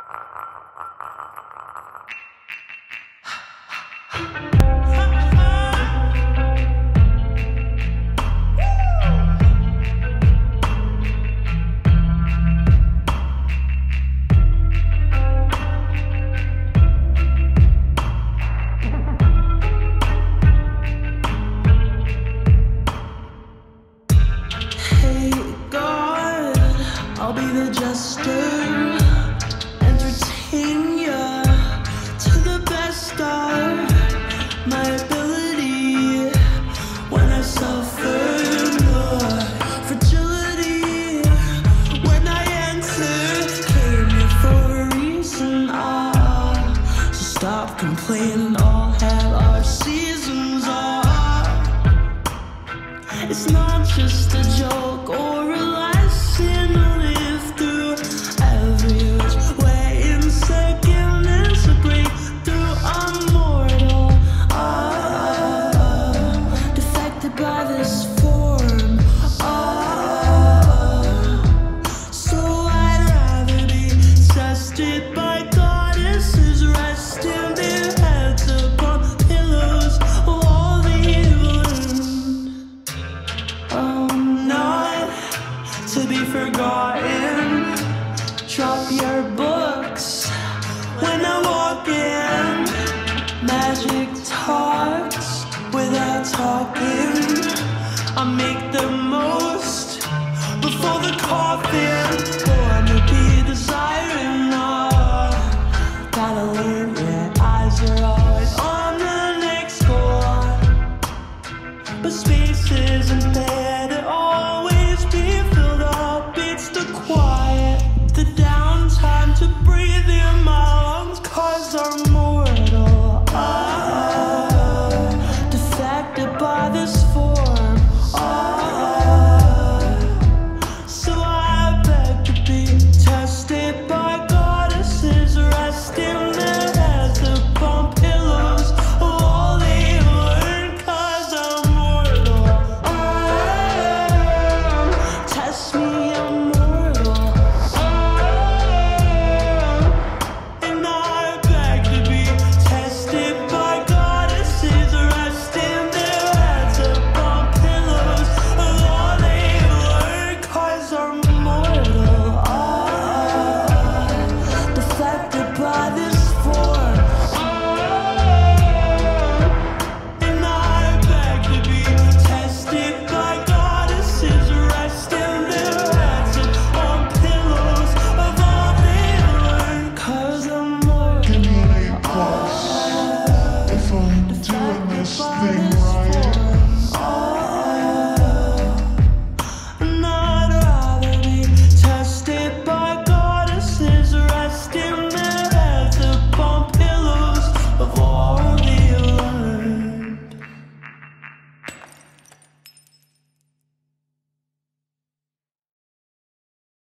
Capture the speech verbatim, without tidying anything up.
I'll be the jester, entertain ya to the best of my ability. When I suffer the fragility, when I enter, came here for a reason. Ah, so stop complaining, all have our seasons. Ah, it's not just a joke or a lesson to live through. Every which way in second is a breakthrough. I'm mortal, ah, defected by this form. Ah, so I'd rather be tested by goddesses, resting their heads upon pillows of all the evil. I'm not to be forgotten. Drop your books when I walk in. Magic talks without talking. I make the most before the coffin. Born to be desiring. Oh, gotta learn your eyes are always on the next goal. But space isn't there to always be filled up. It's the quiet, the downtime to breathe in my lungs, 'cause I'm mortal. Ah, defected by this form. Ah, so I beg to be tested by goddesses, resting their heads upon pillows of all they learn, 'cause I'm mortal. Ah, test me, I'm mortal. Ah, and I beg to be tested by goddesses, resting their heads upon pillows of all they learn, 'cause I'm mortal. Ah, defected by this form. And I beg to be tested by goddesses, resting their heads upon pillows of all they learn, 'cause I'm mortal. Give me an A plus if I'm doing this thing right.